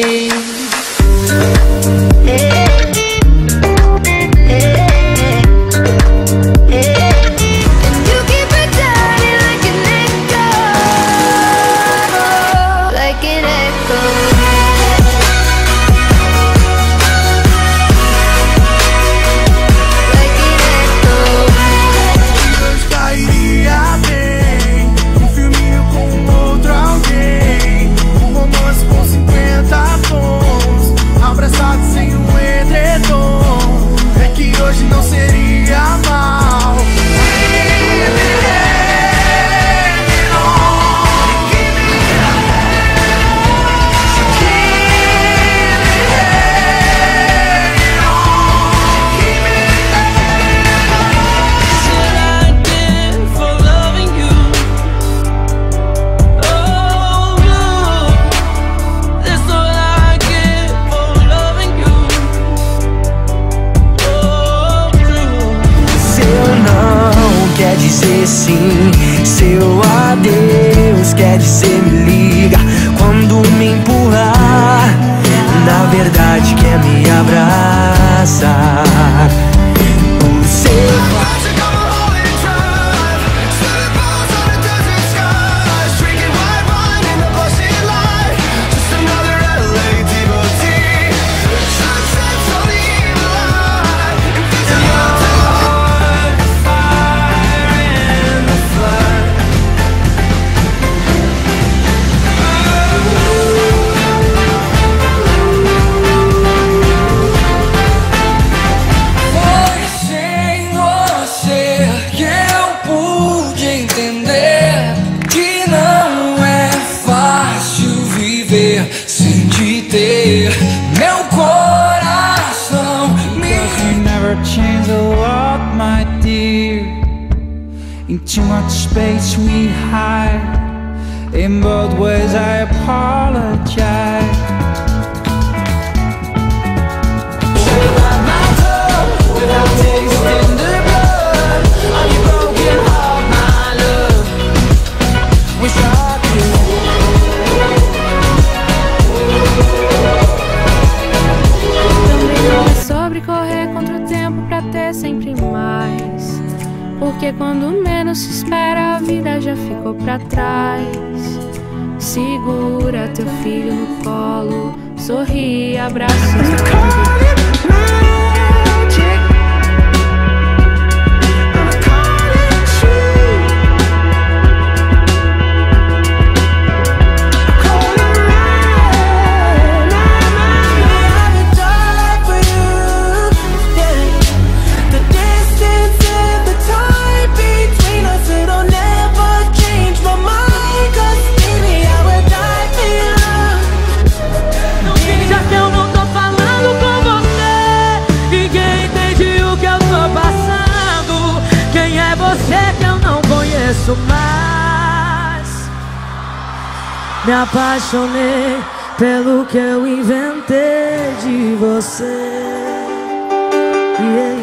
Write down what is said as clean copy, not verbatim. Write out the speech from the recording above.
me. Quer dizer sim, seu adeus quer dizer me liga. Quando me empurrar, na verdade quer me abraçar. O seu sem te ter, meu coração me. You never change a lot, my dear. In too much space we hide. In both ways I apologize. Without tasting the blood of your broken heart, my love. Wish I could. Correr contra o tempo pra ter sempre mais. Porque quando menos se espera, a vida já ficou pra trás. Segura teu filho no colo, sorri, abraça os mais. Me apaixonei pelo que eu inventei de você. Yeah.